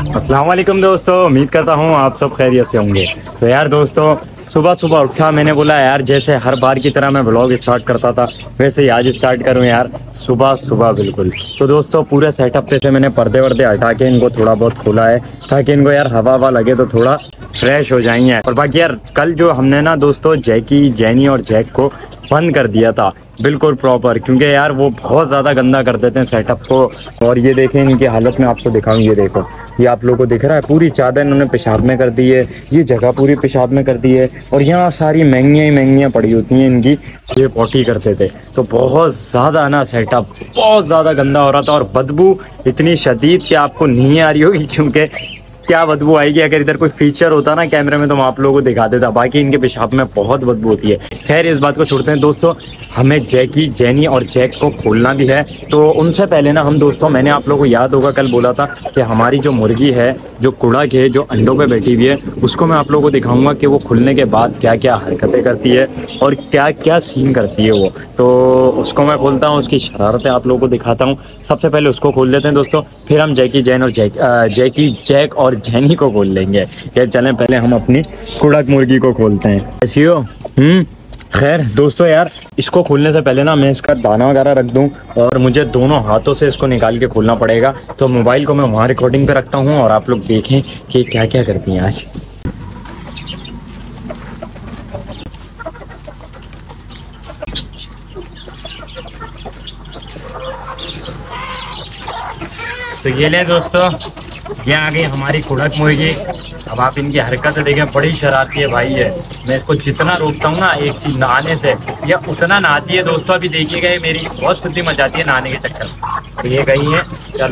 अस्सलाम वालेकुम दोस्तों, उम्मीद करता हूँ आप सब खैरियत से होंगे। तो यार दोस्तों, सुबह सुबह उठा, मैंने बोला यार जैसे हर बार की तरह मैं ब्लॉग स्टार्ट करता था वैसे ही आज स्टार्ट करूँ यार सुबह सुबह बिल्कुल। तो दोस्तों पूरे सेटअप पे से मैंने पर्दे वर्दे हटा के इनको थोड़ा बहुत खोला है ताकि इनको यार हवा हवा लगे तो थोड़ा फ्रेश हो जाएंगे। और बाकी यार कल जो हमने ना दोस्तों जैकी, जैनी और जैक को बंद कर दिया था बिल्कुल प्रॉपर, क्योंकि यार वो बहुत ज़्यादा गंदा कर देते हैं सेटअप को। और ये देखें इनकी हालत में आपको दिखाऊं, ये देखो, ये आप लोगों को दिख रहा है, पूरी चादर इन्होंने पेशाब में कर दी है, ये जगह पूरी पेशाब में कर दी है। और यहाँ सारी महंगियाँ ही महंगियाँ पड़ी होती हैं इनकी, ये पॉटी करते थे। तो बहुत ज़्यादा ना सेटअप बहुत ज़्यादा गंदा हो रहा था और बदबू इतनी शदीद कि आपको नहीं आ रही होगी, क्योंकि क्या बदबू आएगी। अगर इधर कोई फीचर होता ना कैमरे में तो मैं आप लोगों को दिखा देता, बाकी इनके पेशाब में बहुत बदबू होती है। खैर इस बात को छोड़ते हैं दोस्तों, हमें जैकी, जैनी और जैक को खोलना भी है। तो उनसे पहले ना हम दोस्तों, मैंने आप लोगों को याद होगा कल बोला था कि हमारी जो मुर्गी है, जो कुड़क है, जो अंडों पे बैठी हुई है, उसको मैं आप लोगों को दिखाऊंगा कि वो खुलने के बाद क्या क्या हरकतें करती है और क्या क्या सीन करती है वो। तो उसको मैं खोलता हूँ, उसकी शरारतें आप लोगों को दिखाता हूँ। सबसे पहले उसको खोल देते हैं दोस्तों, फिर हम जैकी, जैन और जैकी, जैक और जैनी को खोल लेंगे। यार चलें पहले हम अपनी कुड़क मुर्गी को खोलते हैं। ऐसी हो खैर दोस्तों, यार इसको खोलने से पहले ना मैं इसका दाना वगैरह रख दूं और मुझे दोनों हाथों से इसको निकाल के खोलना पड़ेगा। तो मोबाइल को मैं वहाँ रिकॉर्डिंग पे रखता हूँ और आप लोग देखें कि क्या क्या करती हैं आज। तो ये ले दोस्तों, ये आ गई हमारी कुड़क मुर्गी। अब आप इनकी हरकत देखें, बड़ी शरारती है भाई है। मैं इसको जितना रोकता हूँ ना एक चीज़ नहाने से, ये उतना नहाती है दोस्तों। अभी देखिएगा ये मेरी बहुत खुदी मचाती है नहाने के चक्कर में। तो ये गई है, चलो।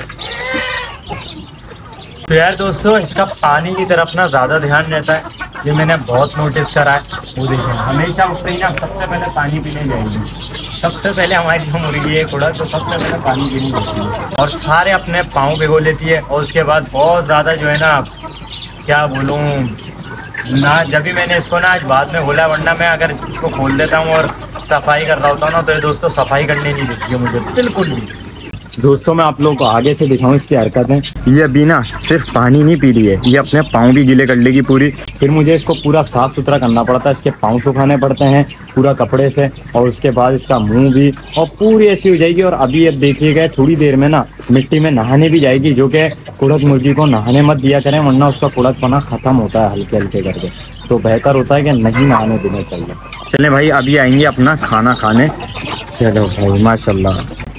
तो यार दोस्तों इसका पानी की तरफ ना ज़्यादा ध्यान रहता है, ये मैंने बहुत नोटिस करा है। वो देखें हमेशा उठते ही ना सबसे पहले पानी पीने जाएगी। सबसे पहले हमारी जो मुर्गी है कुड़क, तो सबसे पहले पानी पीने जाती है और सारे अपने पाँव भिगो लेती है। और उसके बाद बहुत ज़्यादा जो है ना, क्या बोलूँ ना, जब भी मैंने इसको ना आज बाद में खोला, वरना मैं अगर इसको खोल देता हूँ और सफाई कर रहा होता हूँ ना, तो ये दोस्तों सफाई करने नहीं देती है मुझे बिल्कुल भी। दोस्तों मैं आप लोगों को आगे से दिखाऊं इसकी हरकतें। ये अभी ना सिर्फ पानी नहीं पी रही है, ये अपने पाँव भी गीले कर लेगी पूरी। फिर मुझे इसको पूरा साफ़ सुथरा करना पड़ता है, इसके पाँव सुखाने पड़ते हैं पूरा कपड़े से, और उसके बाद इसका मुंह भी, और पूरी ऐसी हो जाएगी। और अभी अब देखिएगा थोड़ी देर में ना मिट्टी में नहाने भी जाएगी, जो कि कुड़क मुर्गी को नहाने मत दिया करें, वरना उसका कुड़कपना ख़त्म होता है हल्के हल्के करके। तो बेहतर होता है कि नहीं नहाने देना चाहिए। चलें भाई, अभी आएंगे अपना खाना खाने। चलो भाई माशाल्लाह।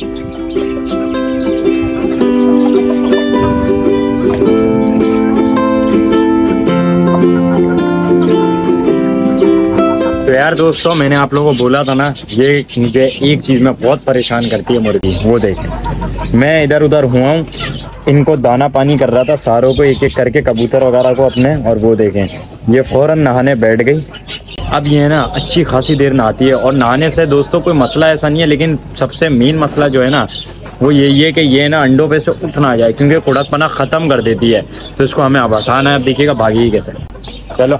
तो यार दोस्तों मैंने आप लोगों को बोला था ना, ये मुझे एक चीज़ में बहुत परेशान करती है मुर्गी। वो देखें, मैं इधर उधर हुआ हूँ, इनको दाना पानी कर रहा था सारों को एक एक करके, कबूतर वगैरह को अपने। और वो देखें ये फ़ौरन नहाने बैठ गई। अब ये ना अच्छी खासी देर नहाती है। और नहाने से दोस्तों कोई मसला ऐसा नहीं है, लेकिन सबसे मेन मसला जो है ना वो यही है कि ये ना अंडों पे से उठ ना जाए, क्योंकि कुड़कपना ख़त्म कर देती है। तो इसको हमें अब हटाना है। अब देखिएगा भागेगी कैसे। चलो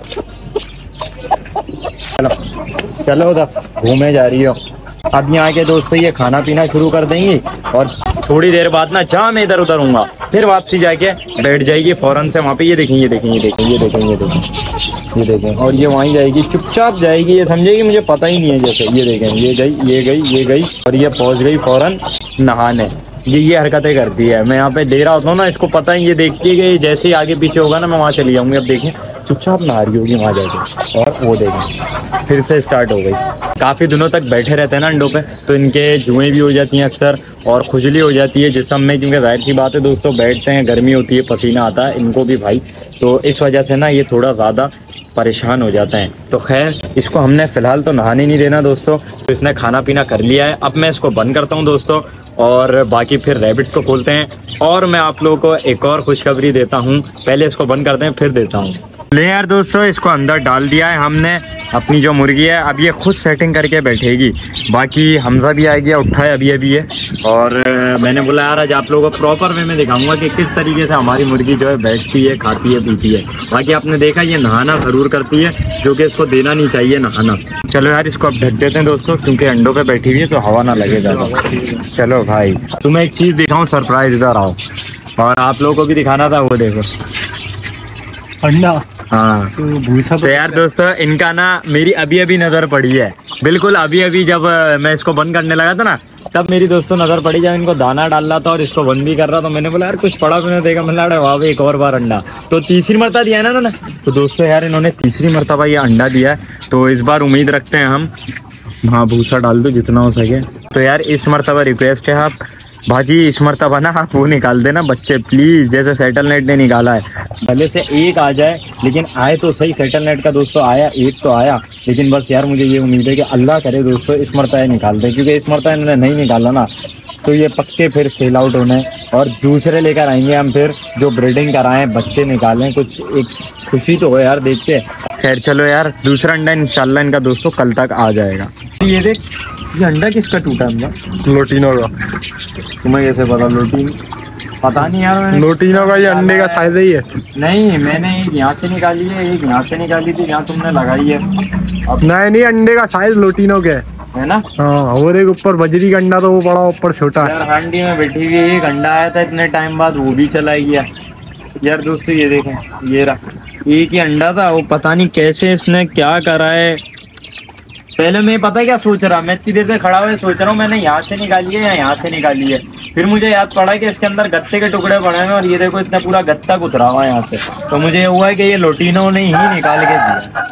चलो चलो, उधर घूमे जा रही हो। अब यहाँ के दोस्तों ये खाना पीना शुरू कर देंगी और थोड़ी देर बाद ना जहाँ मैं इधर उधर हूँगा फिर वापसी जाके बैठ जाएगी फ़ौरन से वहाँ पे। ये देखें, ये देखें, ये देखें, ये देखें, ये देखें, ये देखें। और ये वहीं जाएगी, चुपचाप जाएगी, ये समझेगी मुझे पता ही नहीं है जैसे। ये देखें, ये गई, ये गई, ये गई, और ये पहुँच गई फ़ौरन नहाने। ये हरकतें करती है। मैं यहाँ पे दे रहा होता हूँ ना, इसको पता ही, ये देखती है कि जैसे ही आगे पीछे होगा ना मैं वहाँ चली जाऊँगी। अब देखें चुपचाप नहा रही होगी वहाँ जाके। और वो देखें फिर से स्टार्ट हो गई। काफ़ी दिनों तक बैठे रहते हैं ना अंडों पे, तो इनके जुएँ भी हो जाती हैं अक्सर और खुजली हो जाती है जिस्म में, क्योंकि जाहिर सी बात है दोस्तों बैठते हैं, गर्मी होती है, पसीना आता है इनको भी भाई। तो इस वजह से ना ये थोड़ा ज़्यादा परेशान हो जाते हैं। तो खैर इसको हमने फ़िलहाल तो नहाने नहीं देना दोस्तों। तो इसने खाना पीना कर लिया है। अब मैं इसको बंद करता हूँ दोस्तों, और बाकी फिर रैबिट्स को खोलते हैं। और मैं आप लोगों को एक और खुशखबरी देता हूँ, पहले इसको बंद करते हैं फिर देता हूँ। ले यार दोस्तों, इसको अंदर डाल दिया है हमने अपनी जो मुर्गी है। अब ये खुद सेटिंग करके बैठेगी। बाकी हमजा भी आ गया, उठा है अभी अभी है। और मैंने बोला यार आज आप लोगों को प्रॉपर वे में दिखाऊंगा कि किस तरीके से हमारी मुर्गी जो है बैठती है, खाती है, पीती है। बाकी आपने देखा ये नहाना ज़रूर करती है, जो कि इसको देना नहीं चाहिए नहाना। चलो यार इसको अब ढक देते हैं दोस्तों, क्योंकि अंडों पे बैठी हुई है तो हवा ना लगे ज़्यादा। चलो भाई तुम्हें एक चीज़ दिखाऊँ सरप्राइज, इधर आओ। और आप लोगों को भी दिखाना था, वो देखो अंडा। हाँ तो यार दोस्तों इनका ना मेरी अभी अभी नज़र पड़ी है, बिल्कुल अभी अभी जब मैं इसको बंद करने लगा था ना, तब मेरी दोस्तों नज़र पड़ी जब इनको दाना डाल रहा था और इसको बंद भी कर रहा था। मैंने बोला यार कुछ पड़ा मैंने देखा, मैंने लड़ा वहाँ पे एक और बार अंडा, तो तीसरी मरतबा दिया है ना उन्होंने। तो दोस्तों यार इन्होंने तीसरी मरतबा ये अंडा दिया है, तो इस बार उम्मीद रखते हैं हम। हाँ भूसा डाल दो जितना हो सके। तो यार इस मरतबा रिक्वेस्ट है आप भाजी, इस मरतबा ना आप वो निकाल देना बच्चे प्लीज़, जैसे सेटलनेट ने निकाला है। पहले से एक आ जाए, लेकिन आए तो सही। सेटलनेट का दोस्तों आया, एक तो आया, लेकिन बस यार मुझे ये उम्मीद है कि अल्लाह करे दोस्तों इस मरतबा निकाल दे, क्योंकि इस मरतबा इन्होंने नहीं निकाला ना तो ये पक्के फिर सेल आउट होने और दूसरे लेकर आएंगे हम, फिर जो ब्रीडिंग कराएं बच्चे निकालें, कुछ एक खुशी तो हो यार देख के। खैर चलो यार, दूसरा अंडा इंशाल्लाह इनका दोस्तों कल तक आ जाएगा। ये देख, ये अंडा किसका टूटा है? लोटिनो का। तुम्हें कैसे पता? लोटिन पता नहीं यार, लोटिनो का ये अंडे का साइज ही है। नहीं मैंने एक यहाँ से निकाली है, एक यहाँ से निकाली थी जहाँ तुमने लगाई है। अब नहीं अंडे का साइज लोटिनो के है ना। हाँ वो देख ऊपर बजरी का अंडा तो वो बड़ा, ऊपर छोटा यार। हांडी में बैठी हुई एक अंडा आया था इतने टाइम बाद, वो भी चला गया यार। दोस्तों ये देखें, ये रहा एक ही अंडा था, वो पता नहीं कैसे इसने क्या करा है। पहले मैं पता क्या सोच रहा, मैं इतनी देर से खड़ा हुआ सोच रहा हूँ मैंने यहाँ से निकाली है या यहाँ से निकाली है। फिर मुझे याद पड़ा कि इसके अंदर गत्ते के टुकड़े पड़े हैं और ये देखो इतना पूरा गत्ता उतरा हुआ है यहाँ से। तो मुझे ये हुआ है कि ये लोटिनो ने ही निकाल के दिया।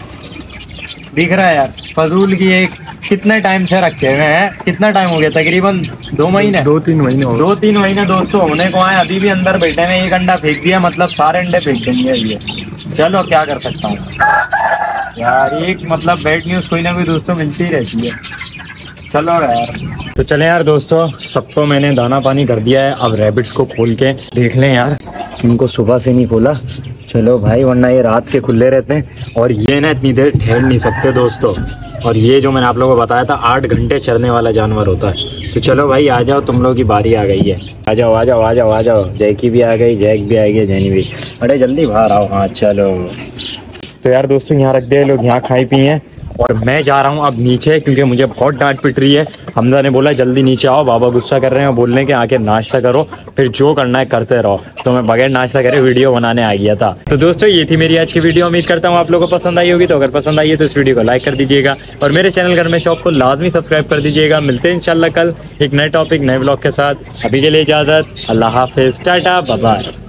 दिख रहा है यार फजूल की, एक कितने टाइम से रखे हुए हैं, कितना टाइम हो गया? तकरीबन 2 महीने, 2-3 महीने, 2-3 महीने दोस्तों होने को आए, अभी भी अंदर बैठे हैं। एक अंडा फेंक दिया मतलब सारे अंडे फेंक देंगे ये। चलो क्या कर सकता हूँ यार, एक मतलब बैड न्यूज़ कोई ना कोई दोस्तों मिलती ही रहती है। चलो यार, तो चले यार दोस्तों, सबको मैंने दाना पानी कर दिया है। अब रैबिट्स को खोल के देख लें यार, इनको सुबह से नहीं खोला। चलो भाई, वरना ये रात के खुले रहते हैं और ये ना इतनी देर ठहर नहीं सकते दोस्तों। और ये जो मैंने आप लोगों को बताया था 8 घंटे चरने वाला जानवर होता है। तो चलो भाई आ जाओ, तुम लोगों की बारी आ गई है। आ जाओ आ जाओ आ जाओ आ जाओ। जैकी भी आ गई, जैक भी आ गई, जैनी भी। अरे जल्दी बाहर आओ। हाँ चलो। तो यार दोस्तों यहाँ रख दिया लोग, यहाँ खाए पिए और मैं जा रहा हूँ अब नीचे, क्योंकि मुझे बहुत डांट पिट रही है। हमजा ने बोला जल्दी नीचे आओ, बाबा गुस्सा कर रहे हैं, बोलने के आके नाश्ता करो, फिर जो करना है करते रहो। तो मैं बगैर नाश्ता करे वीडियो बनाने आ गया था। तो दोस्तों ये थी मेरी आज की वीडियो, उम्मीद करता हूँ आप लोगों को पसंद आई होगी। तो अगर पसंद आई है तो इस वीडियो को लाइक कर दीजिएगा और मेरे चैनल घर में शॉप को लाजमी सब्सक्राइब कर दीजिएगा। मिलते हैं इंशाल्लाह कल एक नए टॉपिक नए ब्लॉग के साथ। अभी के लिए इजाज़त, अल्लाह हाफिज़, टाटा बाय बाय।